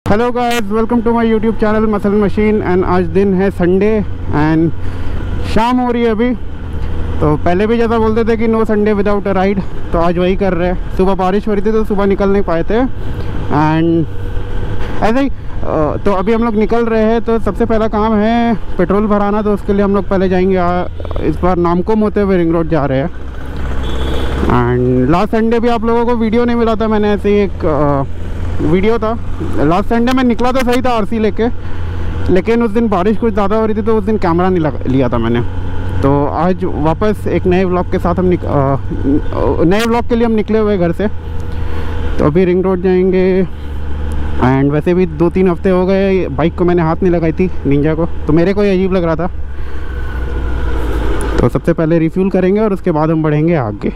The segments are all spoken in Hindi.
Hello guys, welcome to my YouTube channel muscle machine. And आज दिन है संडे एंड शाम हो रही है अभी। तो पहले भी जैसा बोलते थे कि no Sunday without a ride, तो आज वही कर रहे हैं। सुबह बारिश हो रही थी तो सुबह निकल नहीं पाए थे एंड ऐसे ही तो अभी हम लोग निकल रहे हैं। तो सबसे पहला काम है पेट्रोल भराना, तो उसके लिए हम लोग पहले जाएंगे। इस बार नामकुम होते हुए रिंग रोड जा रहे हैं। एंड लास्ट संडे भी आप लोगों को वीडियो नहीं मिला था, मैंने ऐसे ही एक वीडियो था। लास्ट संडे में निकला तो सही था आरसी लेके, लेकिन उस दिन बारिश कुछ ज़्यादा हो रही थी तो उस दिन कैमरा नहीं लिया था मैंने। तो आज वापस एक नए व्लॉग के साथ हम नए व्लॉग के लिए हम निकले हुए घर से। तो अभी रिंग रोड जाएंगे। एंड वैसे भी 2-3 हफ्ते हो गए बाइक को मैंने हाथ नहीं लगाई थी, निंजा को, तो मेरे को ही अजीब लग रहा था। तो सबसे पहले रिफ्यूल करेंगे और उसके बाद हम बढ़ेंगे आगे।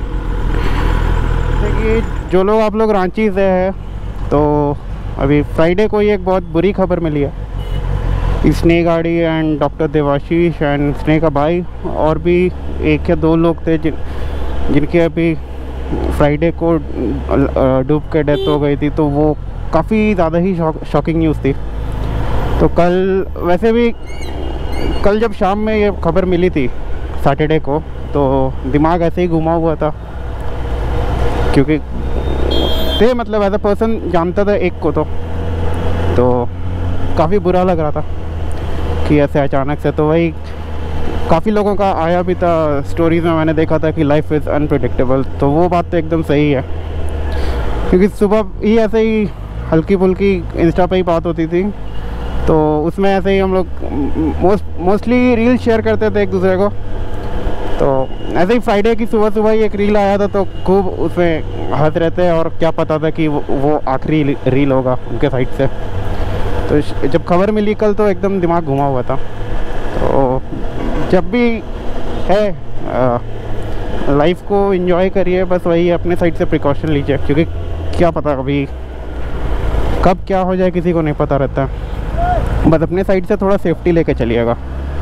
देखिए, जो लोग आप लोग रांची से हैं, तो अभी फ्राइडे को ही एक बहुत बुरी खबर मिली है। स्नेह गाड़ी एंड डॉक्टर देवाशीष एंड स्नेह का भाई और भी 1 या 2 लोग थे जिनके अभी फ्राइडे को डूब के डेथ हो गई थी। तो वो काफ़ी ज़्यादा ही शॉकिंग न्यूज़ थी। तो वैसे भी कल जब शाम में ये खबर मिली थी सैटरडे को, तो दिमाग ऐसे ही घुमा हुआ था, क्योंकि मतलब एज अ पर्सन जानता था एक को, तो काफ़ी बुरा लग रहा था कि ऐसे अचानक से। तो वही काफ़ी लोगों का आया भी था स्टोरीज़ में, मैंने देखा था कि लाइफ इज़ अनप्रेडिक्टेबल। तो वो बात तो एकदम सही है, क्योंकि सुबह ही ऐसे ही हल्की फुल्की इंस्टा पे ही बात होती थी, तो उसमें ऐसे ही हम लोग मोस्टली रील शेयर करते थे एक दूसरे को। तो ऐसे ही फ्राइडे की सुबह ही एक रील आया था, तो खूब उसमें हंस रहे थे और क्या पता था कि वो आखिरी रील होगा उनके साइड से। तो जब खबर मिली कल, तो एकदम दिमाग घुमा हुआ था। तो जब भी है लाइफ को एंजॉय करिए, बस वही अपने साइड से प्रिकॉशन लीजिए, क्योंकि क्या पता अभी कब क्या हो जाए, किसी को नहीं पता रहता। बस अपने साइड से थोड़ा सेफ्टी लेके चलिएगा।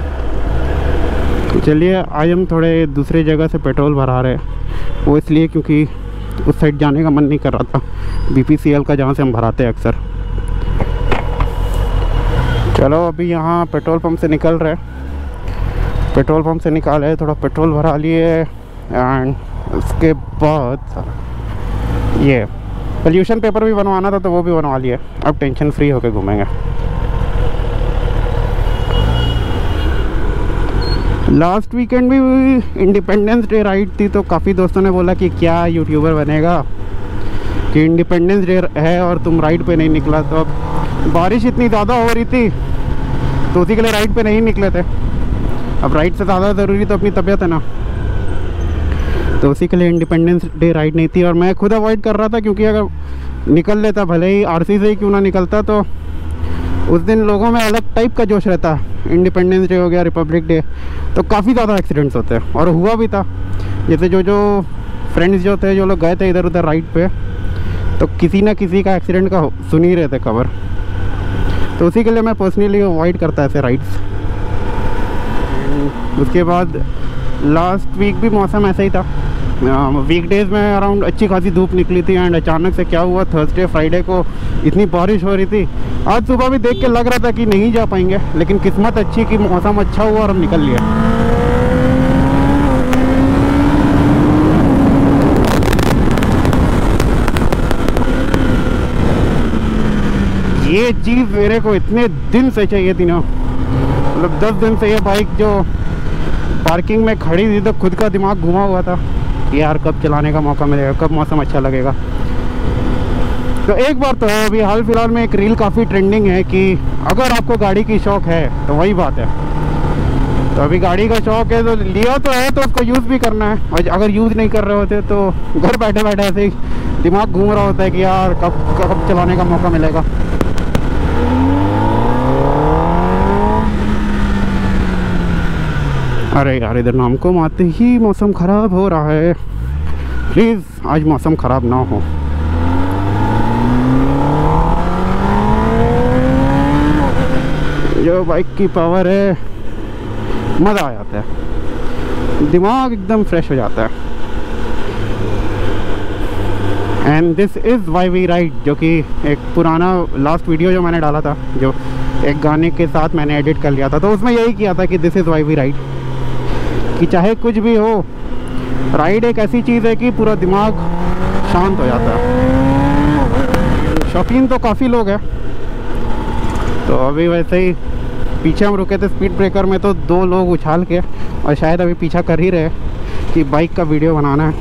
चलिए, आज हम थोड़े दूसरे जगह से पेट्रोल भरा रहे हैं। वो इसलिए क्योंकि उस साइड जाने का मन नहीं कर रहा था, BPCL का, जहाँ से हम भराते हैं अक्सर। चलो, अभी यहाँ पेट्रोल पंप से निकल रहे हैं। पेट्रोल पंप से निकाले, थोड़ा पेट्रोल भरा लिए एंड उसके बाद ये पोल्यूशन पेपर भी बनवाना था, तो वो भी बनवा लिए। अब टेंशन फ्री होके घूमेंगे। लास्ट वीकेंड भी इंडिपेंडेंस डे राइड थी, तो काफ़ी दोस्तों ने बोला कि क्या यूट्यूबर बनेगा कि इंडिपेंडेंस डे है और तुम राइड पे नहीं निकला। तो अब बारिश इतनी ज़्यादा हो रही थी, तो उसी के लिए राइड पे नहीं निकले थे। अब राइड से ज़्यादा ज़रूरी तो अपनी तबीयत है ना, तो उसी के लिए इंडिपेंडेंस डे राइड नहीं थी। और मैं खुद अवॉइड कर रहा था, क्योंकि अगर निकल लेता, भले ही आरसी से ही क्यों ना निकलता, तो उस दिन लोगों में अलग टाइप का जोश रहता है। इंडिपेंडेंस डे हो गया, रिपब्लिक डे, तो काफ़ी ज़्यादा एक्सीडेंट्स होते हैं। और हुआ भी था, जैसे जो फ्रेंड्स जो थे, जो लोग गए थे इधर उधर राइड पे, तो किसी ना किसी का एक्सीडेंट का सुन ही रहे थे खबर। तो उसी के लिए मैं पर्सनली अवॉइड करता ऐसे राइड्स। उसके बाद लास्ट वीक भी मौसम ऐसा ही था। वीकडेज़ में अराउंड अच्छी खासी धूप निकली थी एंड अचानक से क्या हुआ, थर्सडे फ्राइडे को इतनी बारिश हो रही थी। आज सुबह भी देख के लग रहा था कि नहीं जा पाएंगे, लेकिन किस्मत अच्छी कि मौसम अच्छा हुआ और हम निकल लिए। ये चीज़ मेरे को इतने दिन से चाहिए थी ना, मतलब 10 दिन से ये बाइक जो पार्किंग में खड़ी थी, तो खुद का दिमाग घुमा हुआ था कि यार कब चलाने का मौका मिलेगा, कब मौसम अच्छा लगेगा। तो एक बार तो है, अभी हाल फिलहाल में एक रील काफ़ी ट्रेंडिंग है कि अगर आपको गाड़ी की शौक है, तो वही बात है। तो अभी गाड़ी का शौक है, तो लिया तो है, तो उसको यूज़ भी करना है। और अगर यूज़ नहीं कर रहे होते, तो घर बैठे बैठे ऐसे ही दिमाग घूम रहा होता है कि यार कब चलाने का मौका मिलेगा। अरे यार, इधर नामकुम आते ही मौसम ख़राब हो रहा है। प्लीज़ आज मौसम ख़राब ना हो। जो बाइक की पावर है, मज़ा आ जाता है, दिमाग एकदम फ्रेश हो जाता है। And this is why we ride, जो कि एक पुराना लास्ट वीडियो जो मैंने डाला था, जो एक गाने के साथ मैंने एडिट कर लिया था, तो उसमें यही किया था कि this is why we ride, कि चाहे कुछ भी हो, राइड एक ऐसी चीज़ है कि पूरा दिमाग शांत हो जाता है। शौकीन तो काफ़ी लोग हैं। तो अभी वैसे ही पीछे हम रुके थे स्पीड ब्रेकर में, तो 2 लोग उछाल के, और शायद अभी पीछा कर ही रहे कि बाइक का वीडियो बनाना है।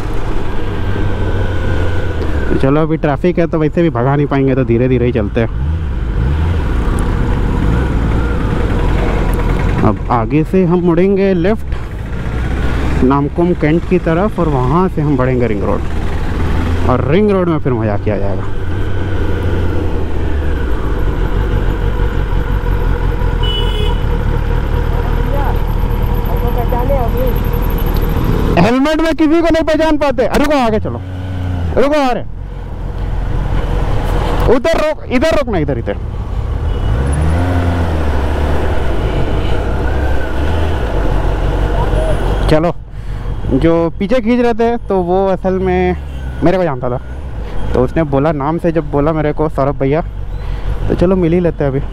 तो चलो, अभी ट्रैफिक है तो वैसे भी भगा नहीं पाएंगे, तो धीरे धीरे ही चलते हैं। अब आगे से हम मुड़ेंगे लेफ़्ट नामकुम कैंट की तरफ, और वहाँ से हम बढ़ेंगे रिंग रोड, और रिंग रोड में फिर मज़ा किया जाएगा। हेलमेट में किसी को नहीं पहचान पाते। रुको, आगे चलो, रुको, आ रहे, उधर रोक, इधर रोकना, इधर इधर। चलो, जो पीछे खींच रहे थे तो वो असल में मेरे को जानता था, तो उसने बोला, नाम से जब बोला मेरे को सौरभ भैया, तो चलो मिल ही लेते हैं। अभी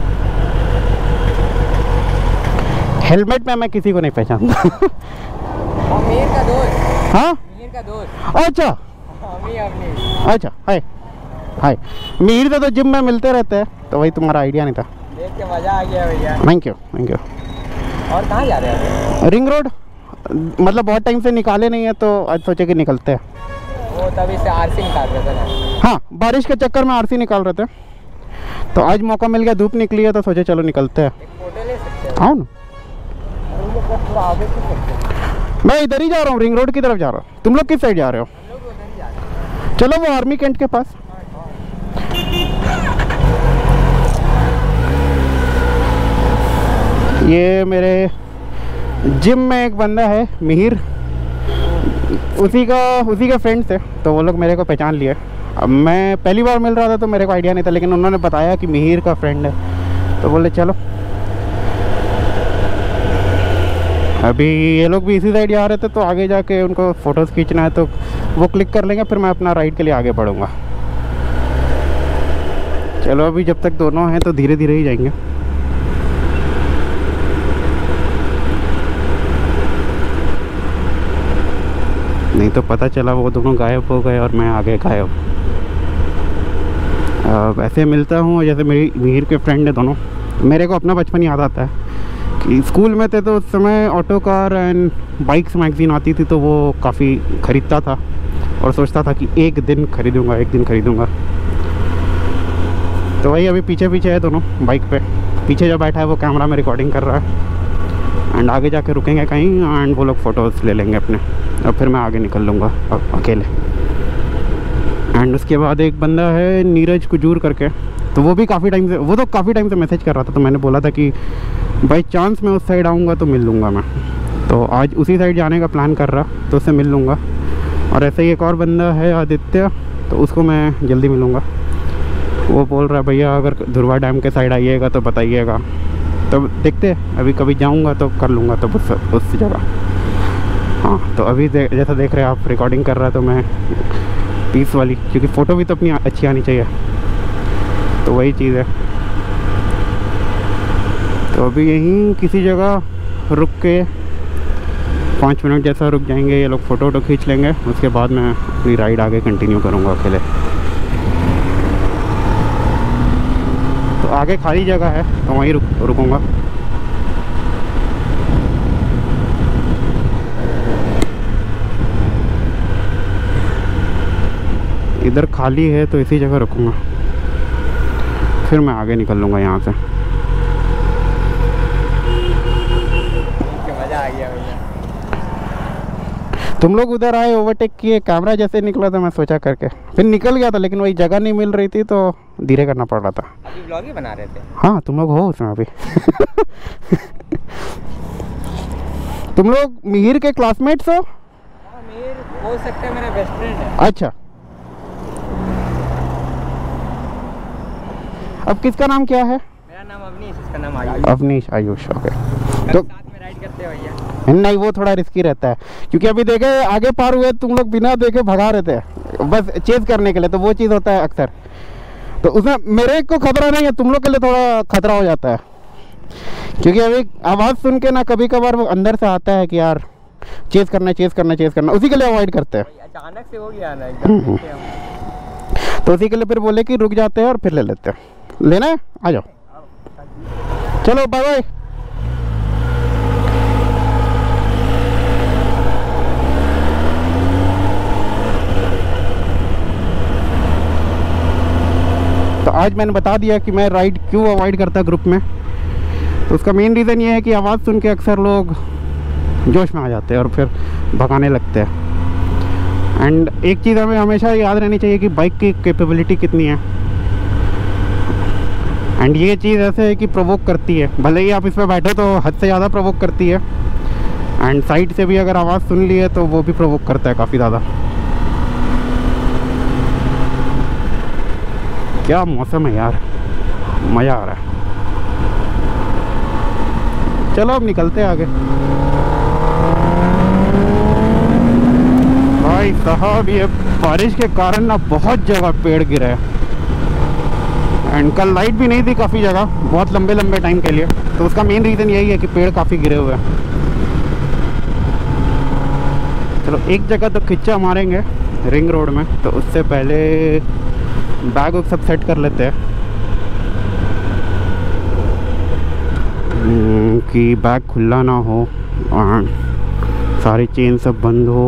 हेलमेट में मैं किसी को नहीं पहचानता। मीर का दोस्त। हाँ, मीर का दोस्त। अच्छा, अच्छा, हाय हाय। मीर से तो जिम में मिलते रहते हैं, तो वही तुम्हारा आइडिया नहीं था। देख के मजा आ गया भैया। Thank you, thank you. और कहाँ जा रहे हैं? रिंग रोड, मतलब बहुत टाइम से निकाले नहीं है, तो आज सोचे कि निकलते हैं। वो तभी से आरसी निकाल रहे थे ना? हाँ, बारिश के चक्कर में आरसी निकाल रहे थे, तो आज मौका मिल गया, धूप निकली है, तो सोचे चलो निकलते हैं। एक फोटो ले सकते हैं? आओ ना, मैं इधर ही जा रहा हूँ, रिंग रोड की तरफ जा रहा हूँ। तुम लोग किस साइड जा रहे हो? हम लोग उधर ही जा रहे हैं। चलो, वो आर्मी कैंट के पास। ये मेरे जिम में एक बंदा है मिहिर, उसी का फ्रेंड्स है, तो वो लोग मेरे को पहचान लिए। अब मैं पहली बार मिल रहा था तो मेरे को आइडिया नहीं था, लेकिन उन्होंने बताया कि मिहिर का फ्रेंड है, तो बोले चलो। अभी ये लोग भी इसी साइड जा रहे थे, तो आगे जाके उनको फ़ोटोज़ खींचना है, तो वो क्लिक कर लेंगे, फिर मैं अपना राइड के लिए आगे बढ़ूँगा। चलो, अभी जब तक दोनों हैं तो धीरे धीरे ही जाएंगे। नहीं तो पता चला वो दोनों गायब हो गए और मैं आगे गायब। वैसे मिलता हूँ, जैसे मेरी मिहिर के फ्रेंड है दोनों। मेरे को अपना बचपन याद आता है कि स्कूल में थे तो उस समय auto car and bikes magazine आती थी, तो वो काफ़ी ख़रीदता था और सोचता था कि एक दिन ख़रीदूँगा। तो वही अभी पीछे पीछे है दोनों बाइक पे। पीछे जो बैठा है वो कैमरा में रिकॉर्डिंग कर रहा है, एंड आगे जाके रुकेंगे कहीं, एंड वो लोग फ़ोटोज़ ले लेंगे अपने, और फिर मैं आगे निकल लूँगा अकेले। एंड उसके बाद एक बंदा है नीरज कुजूर करके, तो वो काफ़ी टाइम से मैसेज कर रहा था, तो मैंने बोला था कि बाई चांस मैं उस साइड आऊँगा तो मिल लूँगा मैं। तो आज उसी साइड जाने का प्लान कर रहा, तो उससे मिल लूँगा। और ऐसे ही एक और बंदा है आदित्य, तो उसको मैं जल्दी मिलूँगा। वो बोल रहा है भैया अगर धुरवा डैम के साइड आइएगा तो बताइएगा, तो देखते हैं, अभी कभी जाऊँगा तो कर लूँगा तो उस जगह। हाँ, तो अभी जैसा देख रहे हैं आप, रिकॉर्डिंग कर रहा है, तो मैं पीस वाली, क्योंकि फ़ोटो भी तो अपनी अच्छी आनी चाहिए, तो वही चीज़ है। तो अभी यहीं किसी जगह रुक के 5 मिनट जैसा रुक जाएंगे, ये लोग फ़ोटो खींच लेंगे, उसके बाद मैं अपनी राइड आगे कंटिन्यू करूँगा अकेले। तो आगे खाली जगह है, तो वहीं रुकूँगा। इधर खाली है तो इसी जगह रुकूँगा, फिर मैं आगे निकल लूँगा यहाँ से। मज़ा आ गया भैया। तुम लोग उधर आए, ओवरटेक किए, कैमरा जैसे निकला था मैं सोचा करके, फिर निकल गया था, लेकिन वही जगह नहीं मिल रही थी, तो धीरे करना पड़ रहा था। अभी व्लॉग ही बना रहे थे? हाँ, तुम लोग हो उसमें अभी। तुम लोग मिहिर के क्लासमेट्स हो? हाँ, मिहिर हो सकते हैं, मेरा बेस्ट फ्रेंड है। अच्छा, अब किसका नाम क्या है? मेरा नाम अवनीश, इसका नाम आयुष। अवनीश, आयुष, ओके। तो साथ में राइड करते हो भैया? नहीं, वो थोड़ा रिस्की रहता है, क्योंकि अभी देखे आगे पार हुए तुम लोग बिना देखे भगा रहे थे, बस चेज करने के लिए, तो वो चीज़ होता है अक्सर। तो उसमें मेरे को खतरा नहीं है, तुम लोग के लिए थोड़ा खतरा हो जाता है, क्योंकि अभी आवाज़ सुन के ना कभी कभार वो अंदर से आता है कि यार चेज करना, उसी के लिए अवॉइड करते हैं। अचानक से हो गया ना एकदम। तो उसी के लिए फिर बोले कि रुक जाते हैं और फिर ले लेते हैं। लेना है, आ जाओ, चलो बाय बाय। तो आज मैंने बता दिया कि मैं राइड क्यों अवॉइड करता ग्रुप में। तो उसका मेन रीज़न ये है कि आवाज़ सुन के अक्सर लोग जोश में आ जाते हैं और फिर भगाने लगते हैं। एंड एक चीज़ हमें हमेशा याद रहनी चाहिए कि बाइक की कैपेबिलिटी कितनी है। एंड ये चीज़ ऐसे है कि प्रोवोक करती है, भले ही आप इस पर बैठे तो हद से ज़्यादा प्रोवोक करती है। एंड साइड से भी अगर आवाज़ सुन ली है तो वो भी प्रोवोक करता है काफ़ी ज़्यादा। क्या मौसम है यार, मज़ा आ रहा है। चलो अब निकलते हैं आगे। भाई साहब ये बारिश के कारण ना बहुत जगह पेड़ गिरे हैं। एंड कल लाइट भी नहीं थी काफ़ी जगह, बहुत लंबे लंबे टाइम के लिए। तो उसका मेन रीज़न यही है कि पेड़ काफ़ी गिरे हुए हैं। चलो एक जगह तो खिच्चा मारेंगे रिंग रोड में, तो उससे पहले बैग वग सब सेट कर लेते हैं कि बैग खुला ना हो और सारी चेन सब बंद हो।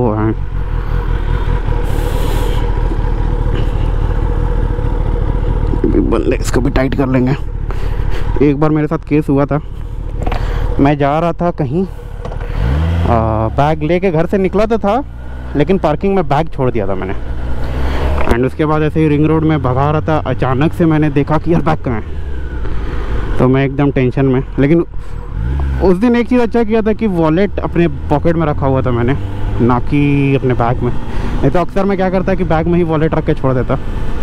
बंद, इसको भी टाइट कर लेंगे। एक बार मेरे साथ केस हुआ था, मैं जा रहा था कहीं, बैग लेके घर से निकला तो था, लेकिन पार्किंग में बैग छोड़ दिया था मैंने। एंड उसके बाद ऐसे ही रिंग रोड में भगा रहा था, अचानक से मैंने देखा कि यार बैग कहाँ है। तो मैं एकदम टेंशन में, लेकिन उस दिन एक चीज़ अच्छा किया था कि वॉलेट अपने पॉकेट में रखा हुआ था मैंने, ना कि अपने बैग में। नहीं तो अक्सर मैं क्या करता कि बैग में ही वॉलेट रख के छोड़ देता।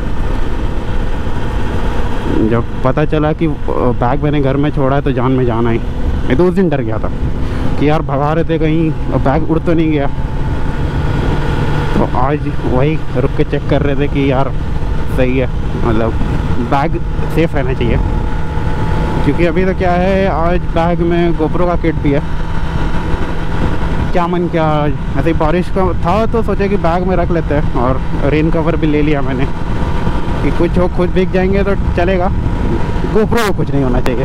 जब पता चला कि बैग मैंने घर में छोड़ा है तो जान में जान आई। मैं तो उस दिन डर गया था कि यार भगा रहे थे कहीं बैग उड़ तो नहीं गया। तो आज वही रुक के चेक कर रहे थे कि यार सही है, मतलब बैग सेफ रहना चाहिए। क्योंकि अभी तो क्या है, आज बैग में गोप्रो का किट भी है। क्या मन क्या, ऐसे ही बारिश का था तो सोचे कि बैग में रख लेते हैं, और रेन कवर भी ले लिया मैंने कि कुछ हो, खुद भीग जाएंगे तो चलेगा, गोप्रो को कुछ नहीं होना चाहिए।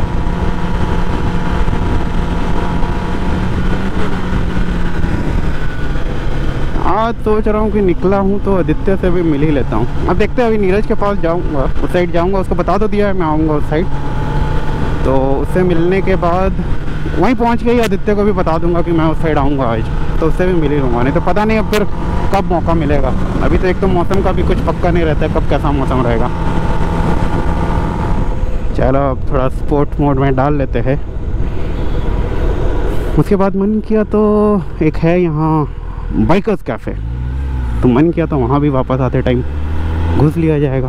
आज सोच रहा हूँ कि निकला हूँ तो आदित्य से भी मिल ही लेता हूँ। अब देखते हैं, अभी नीरज के पास जाऊँगा, उस साइड जाऊँगा, उसको बता तो दिया है मैं आऊँगा उस साइड। तो उससे मिलने के बाद वहीं पहुँच के ही आदित्य को भी बता दूँगा कि मैं उस साइड आऊँगा आज, तो उससे भी मिल ही लूँगा। नहीं तो पता नहीं अब फिर कब मौका मिलेगा। अभी तो एक तो मौसम का भी कुछ पक्का नहीं रहता है कब कैसा मौसम रहेगा। चलो अब थोड़ा स्पोर्ट मोड में डाल लेते हैं। उसके बाद मन किया तो एक है यहाँ बाइकर्स कैफ़े, तो मन किया तो वहाँ भी वापस आते टाइम घुस लिया जाएगा।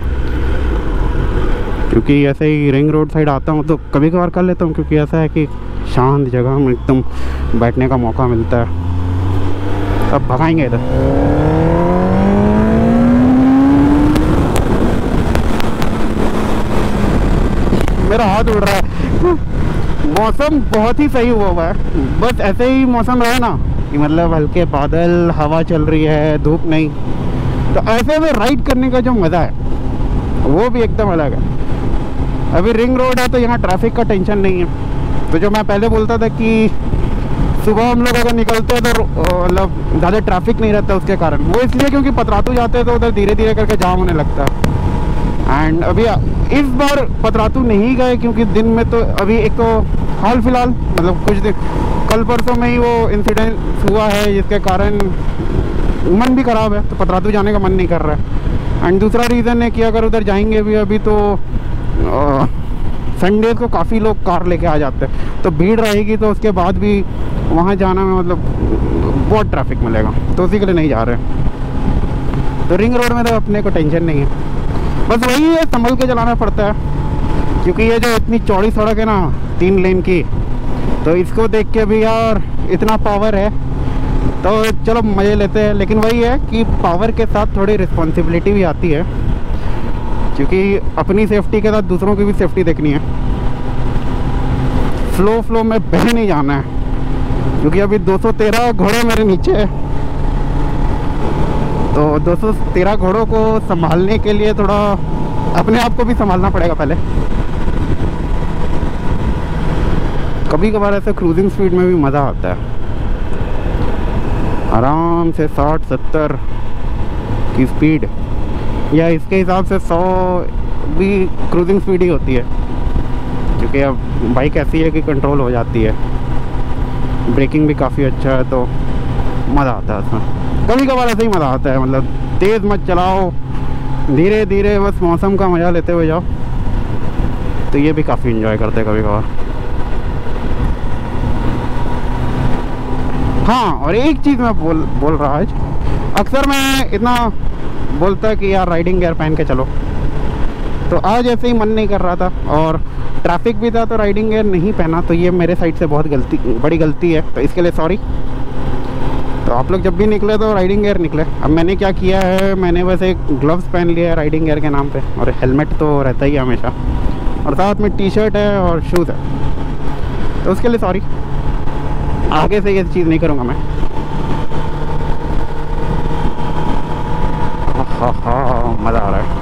क्योंकि ऐसे ही रिंग रोड साइड आता हूँ तो कभी कभार कर लेता हूँ, क्योंकि ऐसा है कि शांत जगह में एकदम बैठने का मौका मिलता है। अब भगाएंगे इधर। मेरा हाथ उड़ रहा है। मौसम बहुत ही सही हुआ है, बस ऐसे ही मौसम रहे ना कि मतलब हल्के बादल, हवा चल रही है, धूप नहीं, तो ऐसे में राइड करने का जो मज़ा है वो भी एकदम अलग है। अभी रिंग रोड है तो यहाँ ट्रैफिक का टेंशन नहीं है। तो जो मैं पहले बोलता था कि सुबह हम लोग अगर निकलते हैं तो मतलब ज़्यादा ट्रैफिक नहीं रहता उसके कारण, वो इसलिए क्योंकि पतरातू जाते हैं तो उधर धीरे धीरे करके जाम होने लगता है। एंड अभी इस बार पतरातू नहीं गए क्योंकि दिन में तो अभी एक तो हाल फिलहाल मतलब कुछ दिन कल परसों में ही वो इंसिडेंट हुआ है, जिसके कारण मन भी ख़राब है, तो पतरातू जाने का मन नहीं कर रहा है। एंड दूसरा रीज़न है कि अगर उधर जाएंगे भी अभी तो संडे को काफ़ी लोग कार लेके आ जाते हैं, तो भीड़ रहेगी, तो उसके बाद भी वहाँ जाना में मतलब बहुत ट्रैफिक मिलेगा, तो उसी के लिए नहीं जा रहे। तो रिंग रोड में तो अपने को टेंशन नहीं है, बस वही है संभल के चलाना पड़ता है। क्योंकि ये जो इतनी चौड़ी सड़क है ना 3 लेन की, तो इसको देख के भी यार इतना पावर है तो चलो मज़े लेते हैं। लेकिन वही है कि पावर के साथ थोड़ी रिस्पॉन्सिबिलिटी भी आती है, क्योंकि अपनी सेफ्टी के साथ दूसरों की भी सेफ्टी देखनी है। फ्लो में बह नहीं जाना है, क्योंकि अभी 213 घोड़े मेरे नीचे है। तो 213 घोड़ों को संभालने के लिए थोड़ा अपने आप को भी संभालना पड़ेगा पहले। कभी कभार ऐसे क्रूजिंग स्पीड में भी मज़ा आता है। आराम से 60-70 की स्पीड, या इसके हिसाब से 100 भी क्रूजिंग स्पीड ही होती है, क्योंकि अब बाइक ऐसी है कि कंट्रोल हो जाती है। ब्रेकिंग भी काफ़ी अच्छा है, तो मज़ा आता है उसमें। कभी कभार ऐसे ही मज़ा आता है, मतलब तेज़ मत चलाओ, धीरे धीरे बस मौसम का मज़ा लेते हुए जाओ, तो ये भी काफ़ी इन्जॉय करते हैं कभी कभार। हाँ, और एक चीज़ मैं बोल रहा आज, अक्सर मैं इतना बोलता कि यार राइडिंग गियर पहन के चलो, तो आज ऐसे ही मन नहीं कर रहा था और ट्रैफिक भी था, तो राइडिंग गियर नहीं पहना। तो ये मेरे साइड से बहुत बड़ी गलती है, तो इसके लिए सॉरी। तो आप लोग जब भी निकले तो राइडिंग गियर निकले। अब मैंने क्या किया है, मैंने बस एक ग्लव्स पहन लिया है राइडिंग गियर के नाम पे, और हेलमेट तो रहता ही है हमेशा, और साथ में टी शर्ट है और शूज़ है, तो उसके लिए सॉरी। आगे से ये चीज़ नहीं करूँगा मैं। हाँ, मज़ा आ रहा है।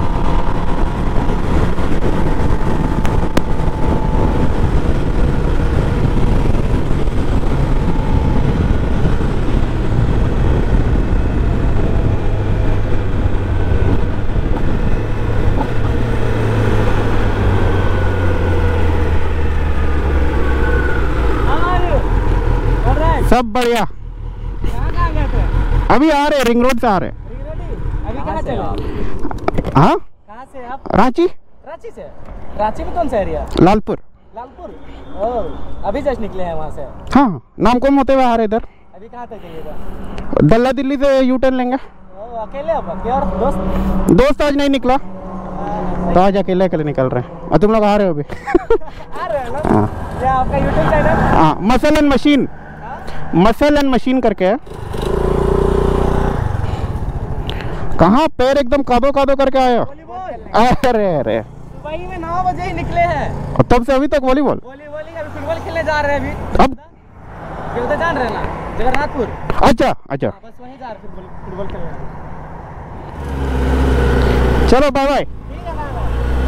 सब बढ़िया। कहाँ गए थे? अभी आ रहे, रिंग रोड से आ रहे। अभी कहाँ चले? हाँ, कहाँ से आप? रांची। रांची से? रांची में कौन सा एरिया? लालपुर। लालपुर। ओह, अभी जस्ट निकले हैं वहाँ से? हाँ, नामकुम होते हुए आ रहे इधर। अभी कहाँ तक जाइएगा? दल्ला दिल्ली से यू टर्न लेंगे। ओह, अकेले आप क्या और दोस्त आज नहीं निकला, तो आज अकेले निकल रहे हैं। और तुम लोग आ रहे हो अभी? आ रहे हैं ना? हाँ, क्या आपका यूट्यूब चैनल? हाँ, मसल एंड मशीन करके है। कहाँ पैर एकदम कादो करके आए हो? अरे सुबह में 9 बजे ही निकले हैं, और तब से अभी तक वॉलीबॉल। अभी फुटबॉल खेलने जा रहे हैं। अभी अब खेलते जान रहे ना, जगन्नाथपुर। अच्छा, बस वहीं जा रहे फुटबॉल खेलने। चलो बाय बाय। ठीक है, बाय बाय।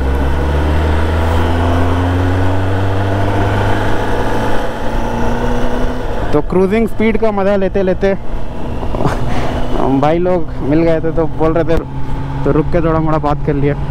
तो क्रूजिंग स्पीड का मज़ा लेते लेते भाई लोग मिल गए थे, तो बोल रहे थे, तो रुक के थोड़ा मोड़ा बात कर लिया।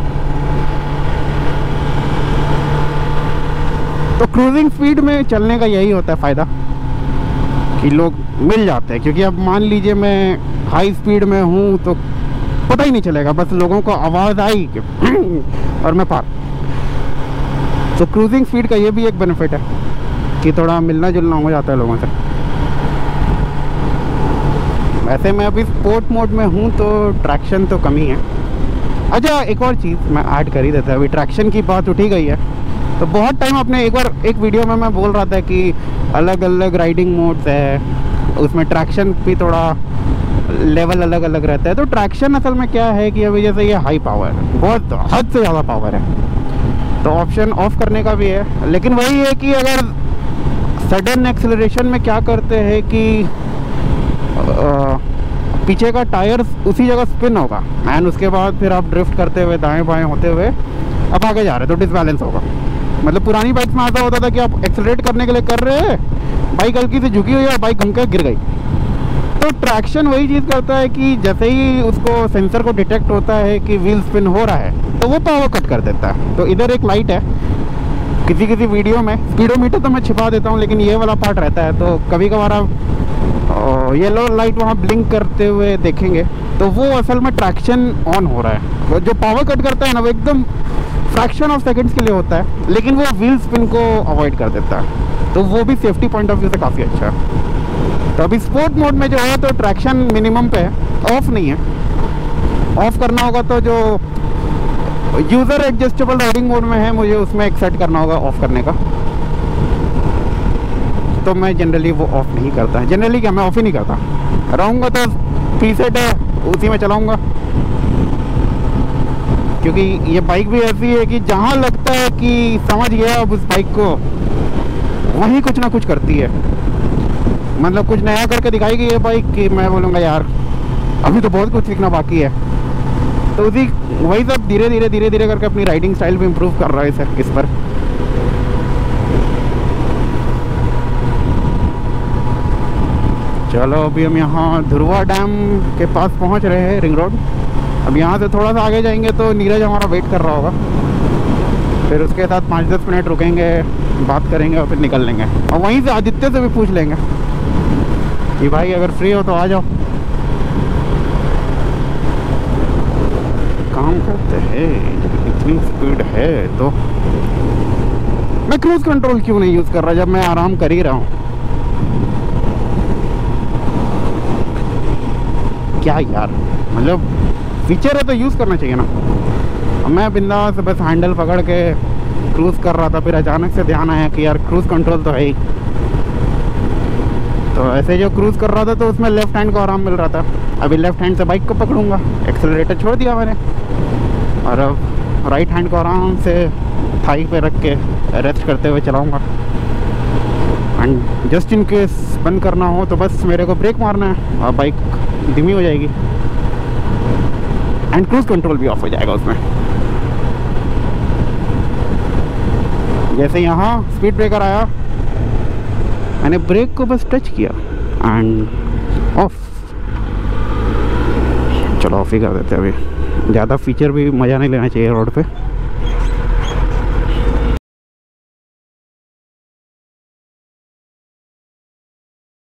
तो क्रूजिंग स्पीड में चलने का यही होता है फ़ायदा कि लोग मिल जाते हैं, क्योंकि अब मान लीजिए मैं हाई स्पीड में हूँ तो पता ही नहीं चलेगा, बस लोगों को आवाज़ आई कि और मैं पार। तो क्रूजिंग स्पीड का ये भी एक बेनिफिट है कि थोड़ा मिलना जुलना हो जाता है लोगों से। वैसे मैं अभी स्पोर्ट मोड में हूँ, तो ट्रैक्शन तो कम ही है। अच्छा, एक और चीज़ मैं ऐड कर ही देता, अभी ट्रैक्शन की बात उठी गई है, तो बहुत टाइम अपने एक वीडियो में मैं बोल रहा था कि अलग अलग राइडिंग मोड्स है, उसमें ट्रैक्शन भी थोड़ा लेवल अलग अलग रहता है। तो ट्रैक्शन असल में क्या है कि अभी जैसे ये हाई पावर, बहुत हद से ज़्यादा पावर है, तो ऑप्शन ऑफ करने का भी है। लेकिन वही है कि अगर सडन एक्सेलरेशन में क्या करते हैं कि पीछे का टायर उसी जगह स्पिन होगा, एंड उसके बाद फिर आप ड्रिफ्ट करते हुए दाएं बाएं होते हुए अब आगे जा रहे हैं, तो डिसबैलेंस होगा। मतलब पुरानी बाइक में ऐसा होता था कि आप एक्सेलरेट करने के लिए कर रहे हैं, बाइक हल्की से झुकी हुई और बाइक घूम के गिर गई। तो ट्रैक्शन वही चीज़ करता है कि जैसे ही उसको सेंसर को डिटेक्ट होता है कि व्हील स्पिन हो रहा है, तो वो पावर कट कर देता है। तो इधर एक लाइट है, किसी वीडियो में स्पीडोमीटर तो मैं छिपा देता हूँ, लेकिन ये वाला पार्ट रहता है, तो कभी कभार आप येलो लाइट वहाँ ब्लिंक करते हुए देखेंगे, तो वो असल में ट्रैक्शन ऑन हो रहा है। वो जो पावर कट करता है ना, वो एकदम फ्रैक्शन ऑफ सेकंड्स के लिए होता है, लेकिन वो व्हील स्पिन को अवॉइड कर देता है, तो वो भी सेफ्टी पॉइंट ऑफ व्यू से काफ़ी अच्छा है। तो अभी स्पोर्ट मोड में जो है तो ट्रैक्शन मिनिमम पे है, ऑफ नहीं है। ऑफ करना होगा तो जो यूज़र एडजस्टेबल राइडिंग मोड में है, मुझे उसमें एक सेट करना होगा ऑफ करने का, तो मैं जनरली वो ऑफ नहीं करता। जनरली क्या, मैं ऑफ ही नहीं करता। रहूँगा तो प्रीसेट है उसी में चलाऊँगा, क्योंकि ये बाइक भी ऐसी है कि जहाँ लगता है कि समझ गया अब उस बाइक को, वहीं कुछ ना कुछ करती है। मतलब कुछ नया करके दिखाएगी ये बाइक कि मैं बोलूँगा यार अभी तो बहुत कुछ सीखना बाकी है। तो उसी वही सब धीरे धीरे करके अपनी राइडिंग स्टाइल भी इम्प्रूव कर रहा है इस पर। चलो अभी हम यहाँ धुरवा डैम के पास पहुँच रहे हैं, रिंग रोड। अब यहाँ से थोड़ा सा आगे जाएंगे तो नीरज हमारा वेट कर रहा होगा, फिर उसके साथ 5-10 मिनट रुकेंगे, बात करेंगे और फिर निकल लेंगे। और वहीं से आदित्य से भी पूछ लेंगे कि भाई अगर फ्री हो तो आ जाओ, काम करते हैं। इतनी स्पीड है तो मैं क्रूज कंट्रोल क्यों नहीं यूज़ कर रहा जब मैं आराम कर ही रहा हूँ? क्या यार, मतलब फीचर है तो यूज़ करना चाहिए ना। मैं बिंदास बस हैंडल पकड़ के क्रूज़ कर रहा था, फिर अचानक से ध्यान आया कि यार क्रूज़ कंट्रोल तो है ही। तो ऐसे जो क्रूज़ कर रहा था तो उसमें लेफ़्ट हैंड को आराम मिल रहा था। अभी लेफ़्ट हैंड से बाइक को पकड़ूंगा, एक्सेलरेटर छोड़ दिया मैंने, और अब राइट हैंड को आराम से थाई पे रख के रेस्ट करते हुए चलाऊंगा। एंड जस्ट इन केस बंद करना हो तो बस मेरे को ब्रेक मारना है और बाइक धीमी हो जाएगी एंड क्रूज कंट्रोल भी ऑफ हो जाएगा उसमें। जैसे यहाँ स्पीड ब्रेकर आया, मैंने ब्रेक को बस टच किया एंड ऑफ। चलो ऑफ ही कर देते हैं, अभी ज़्यादा फीचर भी मज़ा नहीं लेना चाहिए रोड पे।